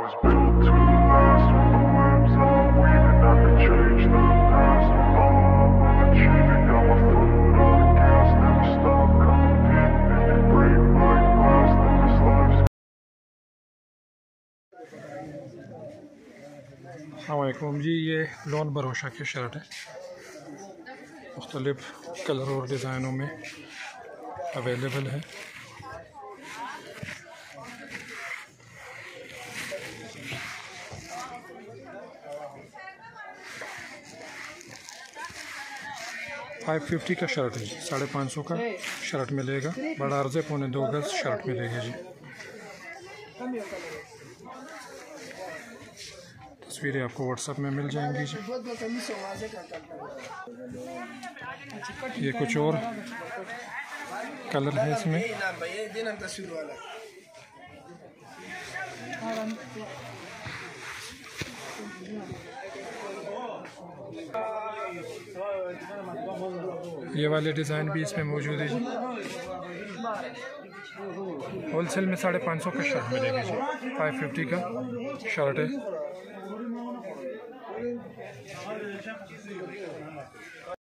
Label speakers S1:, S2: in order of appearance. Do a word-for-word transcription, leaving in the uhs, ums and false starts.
S1: was built to last with the webs of the weaving. I could change the past with all I will achieve. It got my foot on the gas, never stop competing. If you break my glass, then this life's
S2: अस्सलामुअलैकुम जी। ये lawn बारोशा की shirt है, मुख्तलिफ colour और डिज़ाइनों में available है। Five fifty का शर्ट है जी, साढ़े पाँच सौ का शर्ट मिलेगा। बड़ा अर्ज़े पौने दो गज़ शर्ट मिलेगी जी। तस्वीरें आपको व्हाट्सएप में मिल जाएंगी जी। ये कुछ और कलर है इसमें। ये वाले डिज़ाइन भी इसमें मौजूद है जी। होलसेल में साढ़े पाँच सौ का शर्ट मिलेगा जी। फाइव फिफ्टी का शर्ट है।